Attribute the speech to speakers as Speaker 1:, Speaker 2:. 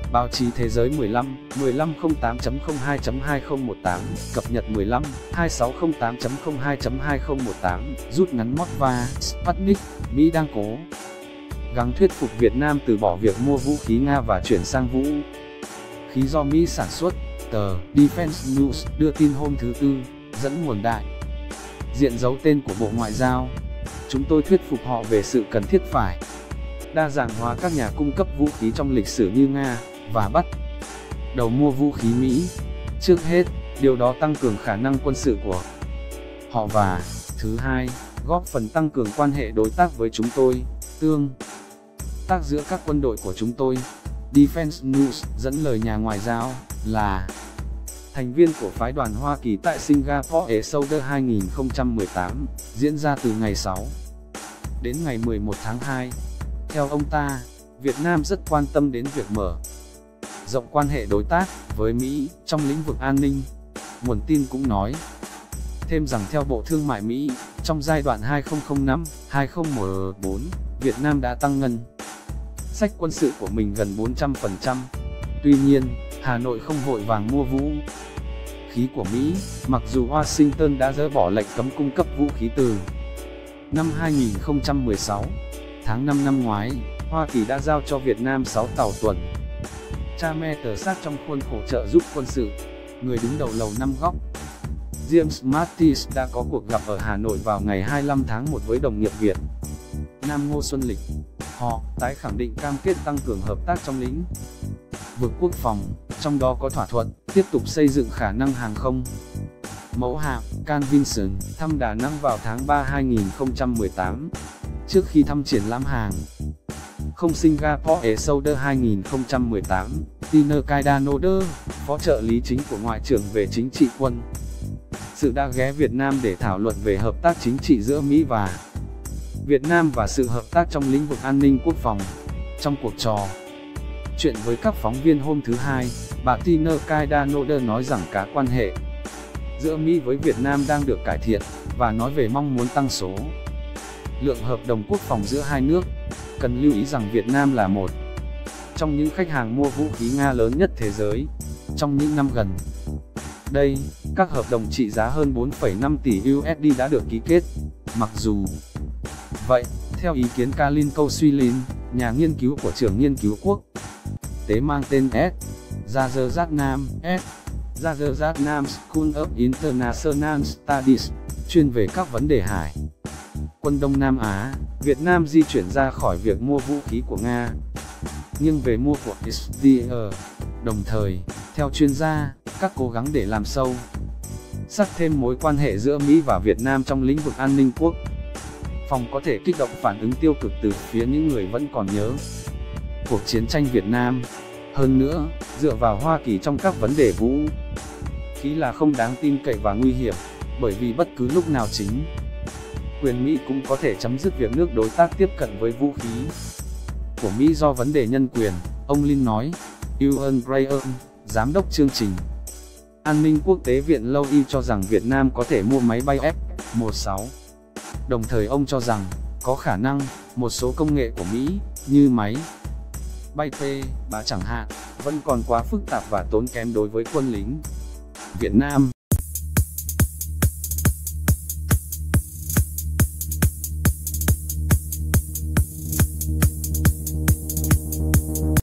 Speaker 1: Báo chí Thế giới 15/1508.02.2018, cập nhật 15/2608.02.2018, rút ngắn Moskva, Sputnik, Mỹ đang cố gắng thuyết phục Việt Nam từ bỏ việc mua vũ khí Nga và chuyển sang vũ khí do Mỹ sản xuất. Tờ Defense News đưa tin hôm thứ Tư, dẫn nguồn đại diện giấu tên của Bộ Ngoại giao. Chúng tôi thuyết phục họ về sự cần thiết phải đa dạng hóa các nhà cung cấp vũ khí trong lịch sử như Nga, và bắt đầu mua vũ khí Mỹ. Trước hết, điều đó tăng cường khả năng quân sự của họ và, thứ hai, góp phần tăng cường quan hệ đối tác với chúng tôi, tương tác giữa các quân đội của chúng tôi. Defense News dẫn lời nhà ngoại giao, là thành viên của phái đoàn Hoa Kỳ tại Singapore ESODER 2018, diễn ra từ ngày 6 đến ngày 11 tháng 2. Theo ông ta, Việt Nam rất quan tâm đến việc mở rộng quan hệ đối tác với Mỹ trong lĩnh vực an ninh. Nguồn tin cũng nói thêm rằng theo Bộ Thương mại Mỹ, trong giai đoạn 2005-2014, Việt Nam đã tăng ngân sách quân sự của mình gần 400%. Tuy nhiên, Hà Nội không vội vàng mua vũ khí của Mỹ, mặc dù Washington đã dỡ bỏ lệnh cấm cung cấp vũ khí từ năm 2016. Tháng 5 năm ngoái, Hoa Kỳ đã giao cho Việt Nam 6 tàu tuần tra me tờ sát trong khuôn khổ trợ giúp quân sự. Người đứng đầu Lầu Năm Góc, James Mattis đã có cuộc gặp ở Hà Nội vào ngày 25 tháng 1 với đồng nghiệp Việt Nam Ngô Xuân Lịch. Họ tái khẳng định cam kết tăng cường hợp tác trong lĩnh vực quốc phòng, trong đó có thỏa thuận tiếp tục xây dựng khả năng hàng không mẫu hạm Carl Vinson thăm Đà Nẵng vào tháng 3 2018. Trước khi thăm triển lãm hàng không Singapore ESODER 2018, Tiner Kaidanoder, phó trợ lý chính của Ngoại trưởng về chính trị quân sự đã ghé Việt Nam để thảo luận về hợp tác chính trị giữa Mỹ và Việt Nam và sự hợp tác trong lĩnh vực an ninh quốc phòng. Trong cuộc trò chuyện với các phóng viên hôm thứ Hai, bà Tiner Kaidanoder nói rằng các quan hệ giữa Mỹ với Việt Nam đang được cải thiện, và nói về mong muốn tăng số lượng hợp đồng quốc phòng giữa hai nước. Cần lưu ý rằng Việt Nam là một trong những khách hàng mua vũ khí Nga lớn nhất thế giới. Trong những năm gần đây, các hợp đồng trị giá hơn 4,5 tỷ USD đã được ký kết. Mặc dù vậy, theo ý kiến Kalin Kousilin, nhà nghiên cứu của trường nghiên cứu quốc tế mang tên Jayaratnam School of International Studies, chuyên về các vấn đề hải quân Đông Nam Á, Việt Nam di chuyển ra khỏi việc mua vũ khí của Nga, nhưng về mua của Israel. Đồng thời, theo chuyên gia, các cố gắng để làm sâu sắc thêm mối quan hệ giữa Mỹ và Việt Nam trong lĩnh vực an ninh quốc phòng có thể kích động phản ứng tiêu cực từ phía những người vẫn còn nhớ cuộc chiến tranh Việt Nam. Hơn nữa, dựa vào Hoa Kỳ trong các vấn đề vũ khí là không đáng tin cậy và nguy hiểm, bởi vì bất cứ lúc nào chính quyền Mỹ cũng có thể chấm dứt việc nước đối tác tiếp cận với vũ khí của Mỹ do vấn đề nhân quyền, ông Lin nói. Ewan Graham, giám đốc chương trình an ninh quốc tế Viện Lâu Y cho rằng Việt Nam có thể mua máy bay F-16. Đồng thời ông cho rằng, có khả năng, một số công nghệ của Mỹ, như máy bay P-3 chẳng hạn, vẫn còn quá phức tạp và tốn kém đối với quân lính Việt Nam.